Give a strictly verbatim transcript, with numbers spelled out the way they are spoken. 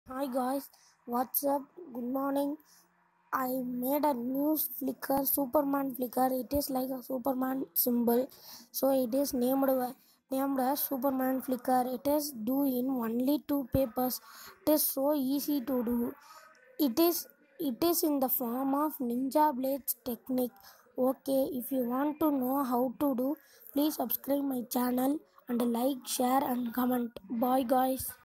Hi guys, what's up? Good morning. I made a new flicker, Superman flicker. It is like a Superman symbol, so it is named named as Superman flicker. It is do in only two papers. It is so easy to do. It is it is in the form of Ninja Blades technique. Okay, if you want to know how to do, please subscribe my channel and like, share, and comment. Bye guys.